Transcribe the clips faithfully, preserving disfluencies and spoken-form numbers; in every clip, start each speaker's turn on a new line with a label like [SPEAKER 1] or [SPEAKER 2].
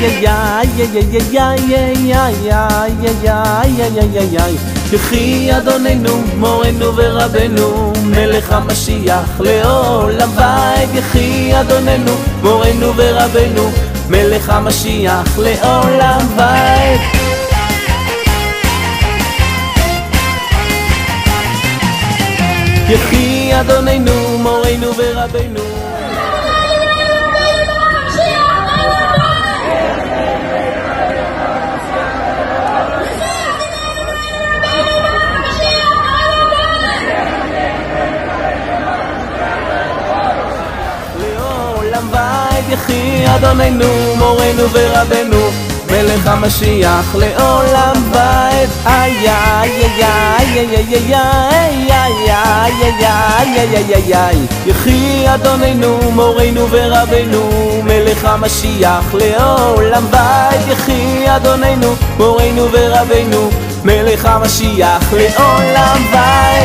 [SPEAKER 1] יחי אדוננו מורנו ורבנו מלך המשיח לעולם ועד. יחי אדוננו מורנו ורבנו מלך המשיח לעולם ועד. יחי אדוננו מורנו ורבנו יחי אדוננו מורנו ורבנו מלך המשיח לעולם ועד. איי איי איי איי איי איי יחי אדוננו מורנו ורבנו מלך המשיח לעולם ועד. יחי אדוננו מורנו ורבנו מלך המשיח לעולם ועד.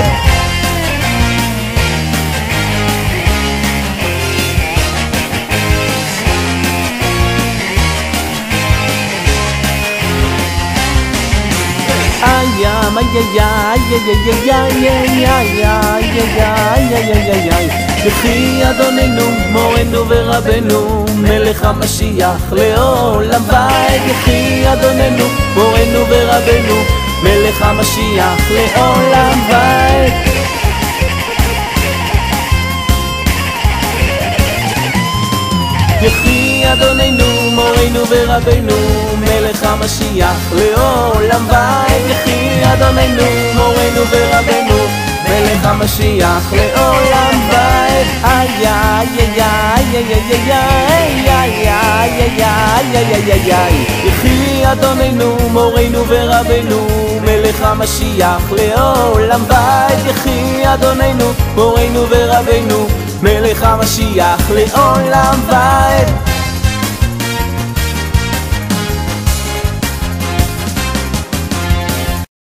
[SPEAKER 1] יחי אדוננו מורנו ורבנו מלך המשיח לעולם ועד. יחי אדוננו מורנו ורבנו מלך המשיח לעולם ועד. יחי אדוננו מורנו ורבנו מלך המשיח לעולם ועד. יחי אדוננו מורנו ורבנו מלך המשיח לעולם ועד. איי איי איי איי איי איי יחי אדוננו מורנו ורבנו מלך המשיח לעולם ועד. יחי אדוננו מורנו ורבנו מלך המשיח לעולם ועד.